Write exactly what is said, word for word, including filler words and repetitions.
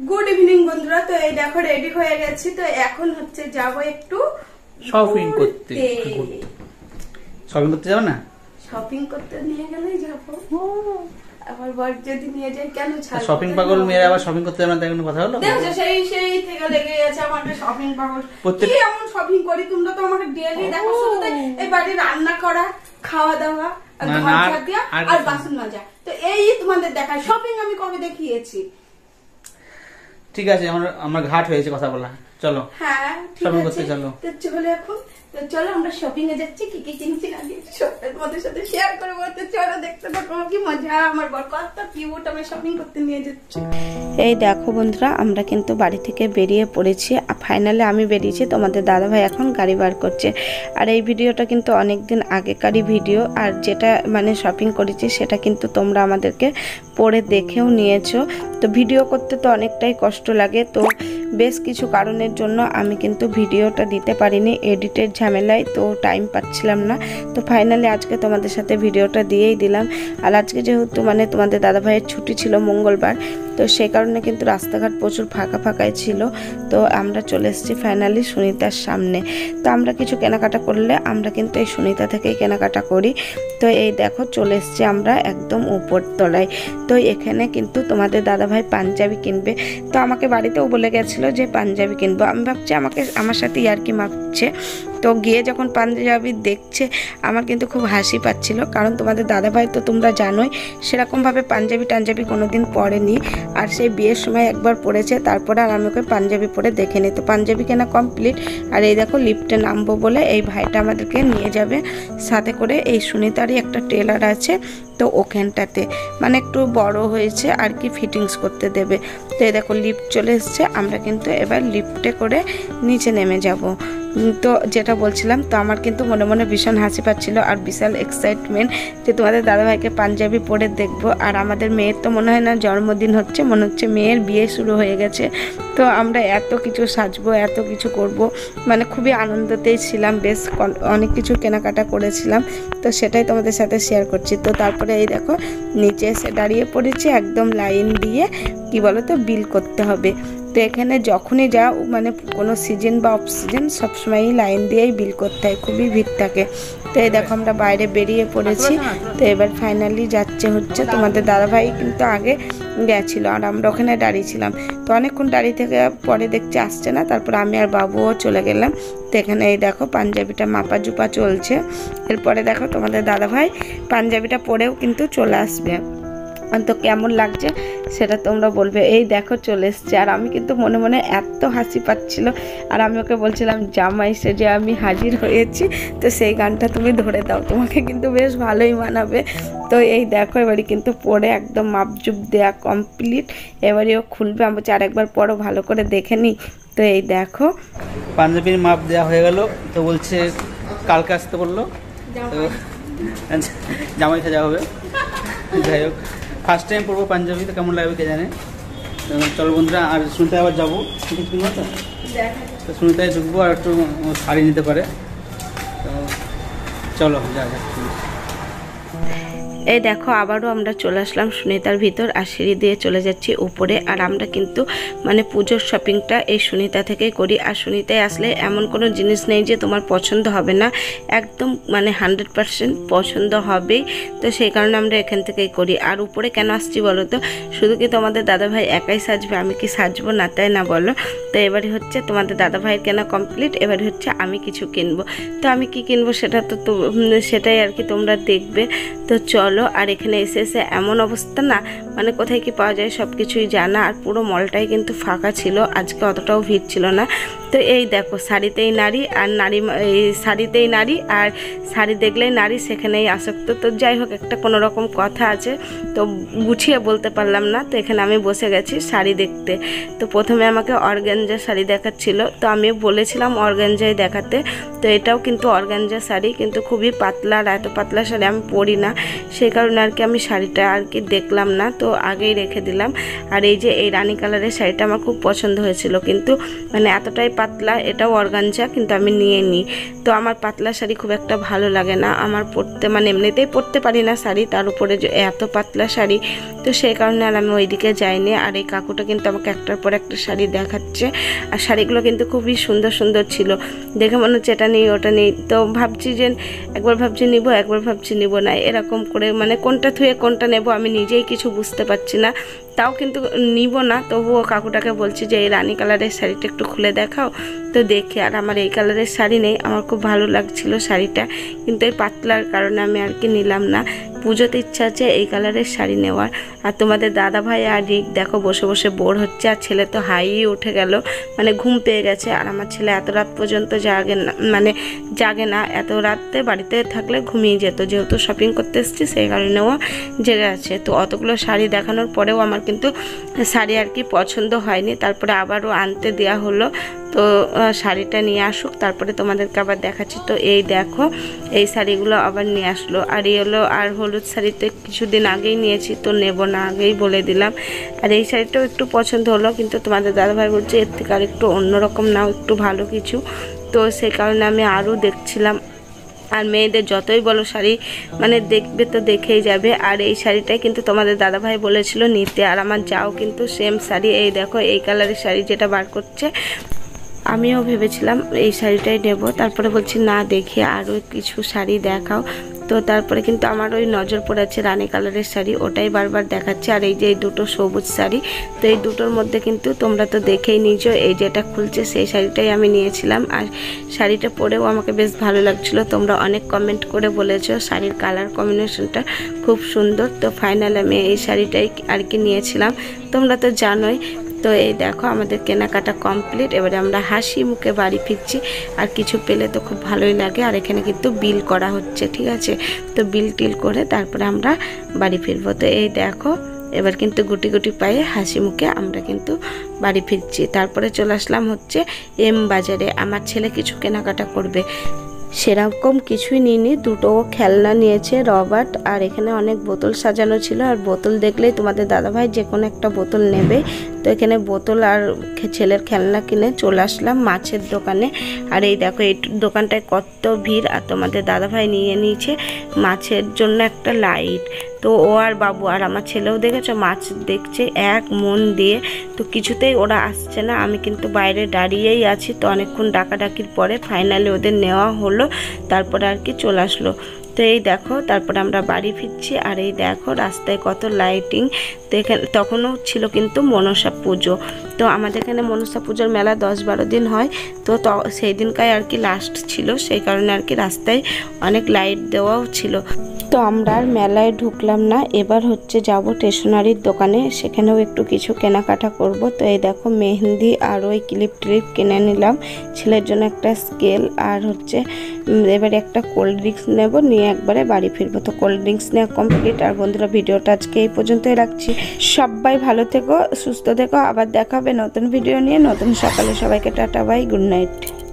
Good evening বন্ধুরা। তো এই দেখো রেডি হয়ে গেছি, তো এখন হচ্ছে যাব একটু শপিং করতে। শপিং করতে যাও না? শপিং করতে নিয়ে গেলেই যাবো, আমার বর যদি নিয়ে যায় কেন ছাড়বো? শপিং পাগল মেয়েরা আবার শপিং করতে যাবে না, তাই কোনো কথা হলো? দেখো সেই সেই থেকে লেগে গেছে আমাকে শপিং পাগল। কি এমন শপিং করি? তোমরা তো আমাকে ডেইলি দেখো, শুধু এই বাড়ি রান্না করা, খাওয়া দাওয়া, ঘর ঝাড় দেওয়া আর বাসন মাজা, তো এই তোমাদের দেখায়। শপিং আমি কবে দেখিয়েছি? ঠিক আছে, আমার আমার ঘাট হয়েছে কথা বলা, চলো। হ্যাঁ শপিং করতে চলো। তো চলো এখন, তো চলো আমরা শপিং এ যাচ্ছি। কি কি কিনছি আগে তোমাদের সাথে শেয়ার করবো, তো চলো দেখতে থাকো কি মজা। আমার বর কত কিউট, আমি শপিং করতে নিয়ে যাচ্ছি। এই দেখো বন্ধুরা, আমরা কিন্তু বাড়ি থেকে বেরিয়ে পড়েছি। ফাইনালি আমি বেরিয়েছি, তোমাদের দাদা ভাই এখন গাড়ি বার করছে। আর এই ভিডিওটা কিন্তু অনেক দিন আগেকারই ভিডিও, আর যেটা মানে শপিং করেছি সেটা কিন্তু তোমরা আমাদেরকে পরে দেখেও নিয়েছো। তো ভিডিও করতে তো অনেকটাই কষ্ট লাগে, তো বেশ কিছু কারণের জন্য আমি কিন্তু ভিডিওটা দিতে পারিনি, এডিটের ঝামেলায়, তো টাইম পাচ্ছিলাম না। তো ফাইনালি আজকে তোমাদের সাথে ভিডিওটা দিয়েই দিলাম। আর আজকে যেহেতু মানে তোমাদের দাদা ভাইয়ের ছুটি ছিল মঙ্গলবার, তো সেই কারণে কিন্তু রাস্তাঘাট প্রচুর ফাঁকা ফাঁকাই ছিল। তো আমরা চলে এসেছি ফাইনালি সুনিতার সামনে। তো আমরা কিছু কেনাকাটা করলে আমরা কিন্তু এই সুনিতা থেকেই কেনাকাটা করি। তো এই দেখো চলে এসেছি আমরা একদম উপর তলায়। তো এখানে কিন্তু তোমাদের দাদাভাই পাঞ্জাবি কিনবে, তো আমাকে বাড়িতেও বলে গেছিলো যে পাঞ্জাবি কিনবো। আমি ভাবছি আমাকে আমার সাথে ইয়ার্কি মারছে। তো গিয়ে যখন পাঞ্জাবি দেখছে আমার কিন্তু খুব হাসি পাচ্ছিল, কারণ তোমাদের দাদাভাই তো তোমরা জানোই সেরকমভাবে পাঞ্জাবি টাঞ্জাবি কোনো দিন পরেনি, আর সেই বিয়ের সময় একবার পরেছে, তারপরে আর আমি ওকে পাঞ্জাবি পরে দেখে নিই। তো পাঞ্জাবি কেনা কমপ্লিট। আর এই দেখো লিফটে নামবো বলে এই ভাইটা আমাদেরকে নিয়ে যাবে সাথে করে। এই সুনিতারই একটা টেলার আছে, তো ওখানটাতে মানে একটু বড় হয়েছে আর কি, ফিটিংস করতে দেবে। তো এই দেখো লিফট চলে এসছে, আমরা কিন্তু এবার লিফটে করে নিচে নেমে যাব। তো যেটা বলছিলাম, তো আমার কিন্তু মনে মনে ভীষণ হাসি পাচ্ছিল আর বিশাল এক্সাইটমেন্ট যে তোমাদের দাদাভাইকে পাঞ্জাবি পরে দেখবো। আর আমাদের মেয়ের তো মনে হয় না জন্মদিন হচ্ছে, মনে হচ্ছে মেয়ের বিয়ে শুরু হয়ে গেছে। তো আমরা এত কিছু সাজবো, এত কিছু করব, মানে খুবই আনন্দতেই ছিলাম, বেশ অনেক কিছু কেনাকাটা করেছিলাম। তো সেটাই তোমাদের সাথে শেয়ার করছি। তো তারপরে এই দেখো নিচে এসে দাঁড়িয়ে পড়েছি একদম লাইন দিয়ে, কি বলো তো বিল করতে হবে। তো এখানে যখনই যাও মানে কোনো সিজন বা অফ সিজন সবসময়ই লাইন দিয়েই বিল করতে হয়, খুবই ভিড় থাকে। তো এই দেখো আমরা বাইরে বেরিয়ে পড়েছি। তো এবার ফাইনালি যাচ্ছে হচ্ছে তোমাদের দাদাভাই কিন্তু আগে গেছিলো আর আমরা ওখানে দাঁড়িয়েছিলাম। তো অনেকক্ষণ দাঁড়িয়ে থেকে পরে দেখছি আসছে না, তারপর আমি আর বাবুও চলে গেলাম। তো এখানে এই দেখো পাঞ্জাবিটা মাপা জুপা চলছে। এরপরে দেখো তোমাদের দাদাভাই পাঞ্জাবিটা পরেও কিন্তু চলে আসবে। তো কেমন লাগছে সেটা তোমরা বলবে। এই দেখো চলে এসছে, আর আমি কিন্তু মনে মনে এত হাসি পাচ্ছিল, আর আমি ওকে বলছিলাম জামাই সেজে আমি হাজির হয়েছি, তো সেই গানটা তুমি ধরে দাও, তোমাকে কিন্তু বেশ ভালোই মানাবে। তো এই দেখো এবারে কিন্তু পরে একদম মাপজুপ দেয়া কমপ্লিট। এবারে ও খুলবে, আমি বলছি আর একবার পরও ভালো করে দেখে নিই। তো এই দেখো পাঞ্জাবির মাপ দেওয়া হয়ে গেল। তো বলছে কালকে আসতে বললো, তো জামাই সাজা হবে। যাই হোক ফার্স্ট টাইম পরবো পাঞ্জাবি, তো কেমন লাগবে কে জানে। চলো বন্ধুরা, আর শুনতে আবার যাবো তো শুনতে ঢুকবো, আর একটু শাড়ি নিতে পারে। তো চলো যা যা। এই দেখো আবারও আমরা চলে আসলাম সুনিতার ভিতর, আর সিঁড়ি দিয়ে চলে যাচ্ছি উপরে। আর আমরা কিন্তু মানে পুজোর শপিংটা এই সুনিতা থেকেই করি। আর সুনিতায় আসলে এমন কোনো জিনিস নেই যে তোমার পছন্দ হবে না, একদম মানে হান্ড্রেড পারসেন্ট পছন্দ হবেই। তো সেই কারণে আমরা এখান থেকেই করি। আর উপরে কেন আসছি বলো তো, শুধু কি তোমাদের দাদাভাই একাই সাজবে, আমি কি সাজবো না, তাই না বলো? তো এবারে হচ্ছে তোমাদের দাদাভাইয়ের কেনা কমপ্লিট, এবারে হচ্ছে আমি কিছু কিনবো। তো আমি কি কিনবো সেটা তো সেটাই আর কি তোমরা দেখবে। তো চলো। আর এখানে এসে এসে এমন অবস্থা না, মানে কোথায় কি পাওয়া যায় সব কিছুই জানা। আর পুরো মলটাই কিন্তু ফাঁকা ছিল, আজকে অতটাও ভিড় ছিল না। তো এই দেখো শাড়িতেই নারী, আর নারী এই শাড়িতেই নারী, আর শাড়ি দেখলেই নারী সেখানেই আসক্ত। তো যাই হোক একটা কোনো রকম কথা আছে, তো গুছিয়ে বলতে পারলাম না। তো এখানে আমি বসে গেছি শাড়ি দেখতে। তো প্রথমে আমাকে অর্গানজা শাড়ি দেখাচ্ছিল, তো আমি বলেছিলাম অর্গানজাই দেখাতে। তো এটাও কিন্তু অর্গানজা শাড়ি, কিন্তু খুবই পাতলা, আর এত পাতলা শাড়ি আমি পরি না, সেই কারণে আর কি আমি শাড়িটা আর কি দেখলাম না, তো আগেই রেখে দিলাম। আর এই যে এই রানী কালারের শাড়িটা আমার খুব পছন্দ হয়েছিল, কিন্তু মানে এতটাই পাতলা, এটাও অর্গানজা, কিন্তু আমি নিয়ে নিই। তো আমার পাতলা শাড়ি খুব একটা ভালো লাগে না আমার পরতে, মানে এমনিতেই পরতে পারি না শাড়ি, তার উপরে যে এত পাতলা শাড়ি, তো সেই কারণে আর আমি ওইদিকে যাইনি। আর এই কাকুটা কিন্তু আমাকে একটার পর একটা শাড়ি দেখাচ্ছে, আর শাড়িগুলো কিন্তু খুবই সুন্দর সুন্দর ছিল, দেখে মনে হচ্ছে এটা নেই ওটা নেই। তো ভাবছি যে একবার ভাবছি নিব, একবার ভাবছি নিব না, এরকম করে মানে কোনটা থুয়ে কোনটা নেব আমি নিজেই কিছু বুঝতে পারছি না। তাও কিন্তু নিব না, তবুও কাকুটাকে বলছি যে এই রানী কালারের শাড়িটা একটু খুলে দেখাও। তো দেখি, আর আমার এই কালারের শাড়ি নেই, আমার খুব ভালো লাগছিল শাড়িটা, কিন্তু এই পাতলার কারণে আমি আর কি নিলাম না। পুজোতে ইচ্ছা আছে এই কালারের শাড়ি নেওয়ার। আর তোমাদের দাদা ভাই আর রিক দেখো বসে বসে বোর হচ্ছে, আর ছেলে তো হাইই উঠে গেল, মানে ঘুম পেয়ে গেছে। আর আমার ছেলে এত রাত পর্যন্ত জাগে না, মানে জাগে না, এত রাতে বাড়িতে থাকলে ঘুমিয়ে যেত, যেহেতু শপিং করতে এসেছি সেই কারণেও জেগে আছে। তো অতগুলো শাড়ি দেখানোর পরেও আমার কিন্তু শাড়ি আর কি পছন্দ হয়নি, তারপরে আবারও আনতে দেওয়া হলো। তো শাড়িটা নিয়ে আসুক, তারপরে তোমাদেরকে আবার দেখাচ্ছি। তো এই দেখো এই শাড়িগুলো আবার নিয়ে আসলো, আর এই হলো আর হলুদ শাড়িতে কিছুদিন আগেই নিয়েছি, তো নেব না আগেই বলে দিলাম। আর এই শাড়িটাও একটু পছন্দ হলো, কিন্তু তোমাদের দাদাভাই বলছে এর থেকে আর একটু অন্যরকম নাও, একটু ভালো কিছু। তো সেই কারণে আমি আরও দেখছিলাম। আর মেয়েদের যতই বলো শাড়ি মানে দেখবে তো দেখেই যাবে। আর এই শাড়িটাই কিন্তু তোমাদের দাদাভাই বলেছিল নিতে, আর আমার যাও কিন্তু সেম শাড়ি, এই দেখো এই কালারের শাড়ি যেটা বার করছে, আমিও ভেবেছিলাম এই শাড়িটাই নেব, তারপরে বলছি না দেখি আরও কিছু শাড়ি দেখাও। তো তারপরে কিন্তু আমার ওই নজর পড়েছে রানী কালারের শাড়ি, ওটাই বারবার দেখাচ্ছে। আর এই যে এই দুটো সবুজ শাড়ি, তো এই দুটোর মধ্যে কিন্তু তোমরা তো দেখেই নিয়েছো, এই যেটা খুলছে সেই শাড়িটাই আমি নিয়েছিলাম। আর শাড়িটা পরেও আমাকে বেশ ভালো লাগছিলো, তোমরা অনেক কমেন্ট করে বলেছো শাড়ির কালার কম্বিনেশনটা খুব সুন্দর। তো ফাইনাল আমি এই শাড়িটাই আর কি নিয়েছিলাম, তোমরা তো জানোই। তো এই দেখো আমাদের কেনাকাটা কমপ্লিট, এবারে আমরা হাসি মুখে বাড়ি ফিরছি। আর কিছু পেলে তো খুব ভালোই লাগে। আর এখানে কিন্তু বিল করা হচ্ছে, ঠিক আছে, তো বিল টিল করে তারপরে আমরা বাড়ি ফিরবো। তো এই দেখো এবার কিন্তু গুটি গুটি পায়ে হাসি মুখে আমরা কিন্তু বাড়ি ফিরছি। তারপরে চলে আসলাম হচ্ছে এম বাজারে, আমার ছেলে কিছু কেনাকাটা করবে, সেরকম কিছুই নিইনি, দুটো খেলনা নিয়েছে রবার্ট। আর এখানে অনেক বোতল সাজানো ছিল, আর বোতল দেখলেই তোমাদের দাদাভাই যে কোনো একটা বোতল নেবে। তো এখানে বোতল আর ছেলের খেলনা কিনে চলে আসলাম মাছের দোকানে। আর এই দেখো এই দোকানটায় কত ভিড়, আর তোমাদের দাদাভাই নিয়ে নিয়েছে মাছের জন্য একটা লাইট। তো ও আর বাবু আর আমার ছেলেও দেখেছো মাছ দেখছে এক মন দিয়ে। তো কিছুতেই ওরা আসছে না, আমি কিন্তু বাইরে দাঁড়িয়েই আছি। তো অনেকক্ষণ ডাকাডাকির পরে ফাইনালি ওদের নেওয়া হলো, তারপরে আর কি চলে আসলো। তো এই দেখো তারপরে আমরা বাড়ি ফিরছি। আর এই দেখো রাস্তায় কত লাইটিং। তো এখানে তখনও ছিল কিন্তু মনসা পুজো। তো আমাদের এখানে মনসা পুজোর মেলা দশ বারো দিন হয়, তো সেই দিনকায় আর কি লাস্ট ছিল, সেই কারণে আর কি রাস্তায় অনেক লাইট দেওয়াও ছিল। তো আমরা আর মেলায় ঢুকলাম না, এবার হচ্ছে যাব স্টেশনারির দোকানে, সেখানেও একটু কিছু কেনাকাটা করব। তো এই দেখো মেহেন্দি আর ওই ক্লিপ টিলিপ কিনে নিলাম, ছেলের জন্য একটা স্কেল, আর হচ্ছে এবারে একটা কোল্ড ড্রিঙ্কস নেব, নিয়ে একবারে বাড়ি ফিরবো। তো কোল্ড ড্রিঙ্কস নেওয়া কমপ্লিট। আর বন্ধুরা ভিডিওটা আজকে এই পর্যন্তই রাখছি, সবাই ভালো থেকো সুস্থ থেকো, আবার দেখা হবে নতুন ভিডিও নিয়ে নতুন সকালে। সবাইকে টাটা বাই, গুড নাইট।